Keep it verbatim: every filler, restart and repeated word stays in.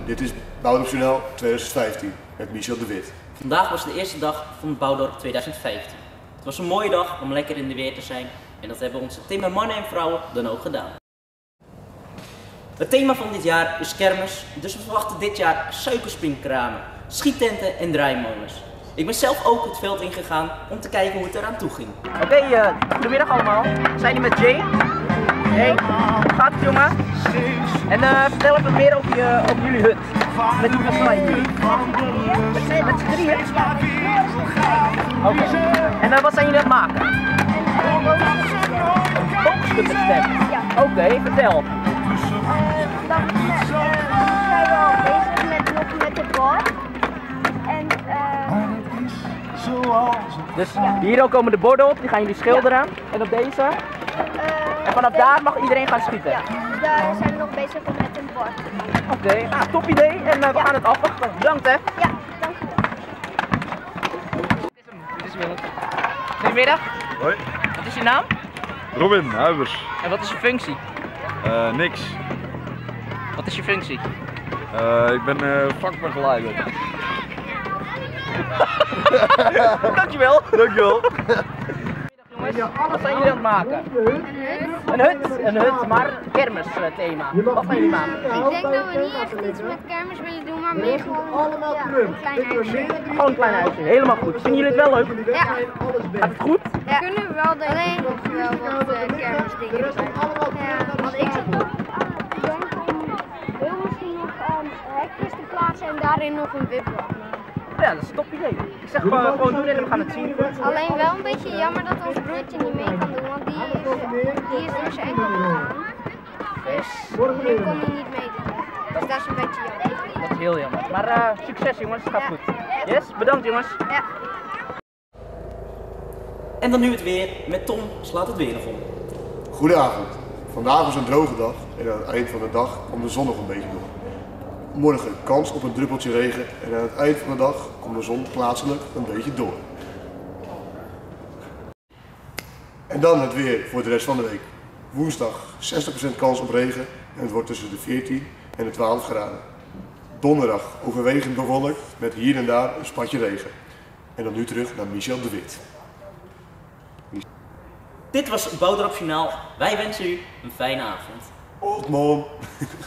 dit is Bouwdorp Journaal twintig vijftien met Michel de Wit. Vandaag was de eerste dag van Bouwdorp twintig vijftien. Het was een mooie dag om lekker in de weer te zijn en dat hebben onze timmermannen en vrouwen dan ook gedaan. Het thema van dit jaar is kermis, dus we verwachten dit jaar suikerspringkramen, schiettenten en draaimolens. Ik ben zelf ook het veld ingegaan om te kijken hoe het eraan toe ging. Oké, okay, uh, goedemiddag allemaal. We zijn hier met Jay. Hey, hoe gaat het jongen? En uh, vertel even meer over, je, over jullie hut. Met hoeveel sta je jullie? Met, met z'n drieën? Oké. Okay. En uh, wat zijn jullie aan het maken? Een boogschut met stem? Oké, okay, vertel. Uh, dan uh, zijn we al bezig met, nog met de bord. En, uh, dus ja. Hier ook komen de borden op, die gaan jullie schilderen. Ja. En op deze. Uh, en vanaf deze. Daar mag iedereen gaan schieten. Ja, dus daar zijn we nog bezig met een bord. Oké, okay. Ah, top idee. En uh, we ja. gaan het afwachten. Bedankt hè. Ja, dankjewel. Dit is hem, dit is Willem. Goedemiddag. Hoi. Wat is je naam? Robin Huibers. En wat is je functie? Uh, niks. Wat is je functie? Uh, ik ben uh, vakbegeleider. Dankjewel. Dankjewel. Jongens, wat zijn jullie aan het maken? Een hut. Een hut, maar kermis thema. Wat gaan jullie maken? Ik denk dat we niet echt iets met kermis willen doen, maar meer gewoon ja, een klein huisje. Gewoon een klein huisje, helemaal goed. Vinden jullie het wel leuk? Ja. Gaat het goed? Ja. Kunnen we wel, alleen nog wel wat uh, kermisdingen zijn. Ja, want ik zat nog heel misschien nog um, hekjes te plaatsen en daarin nog een wipblad. Ja, dat is een top idee. Ik zeg uh, gewoon doen en we gaan het zien. Alleen wel een beetje jammer dat ons broertje niet mee kan doen, want die is, die is door zijn enkel gegaan. Dus nu kon hij niet meedoen. Dus dat is een beetje jammer. Dat is heel jammer. Maar uh, succes jongens, het gaat goed. Yes, bedankt jongens. Ja. En dan nu het weer. Met Tom slaat het weer nog om. Goedenavond. Vandaag was een droge dag en aan het eind van de dag kwam de zon nog een beetje door. Morgen kans op een druppeltje regen en aan het eind van de dag komt de zon plaatselijk een beetje door. En dan het weer voor de rest van de week. Woensdag zestig procent kans op regen en het wordt tussen de veertien en de twaalf graden. Donderdag overwegend bewolkt met hier en daar een spatje regen. En dan nu terug naar Michel de Wit. Dit was Bouwdorp Journaal. Wij wensen u een fijne avond. Old mom.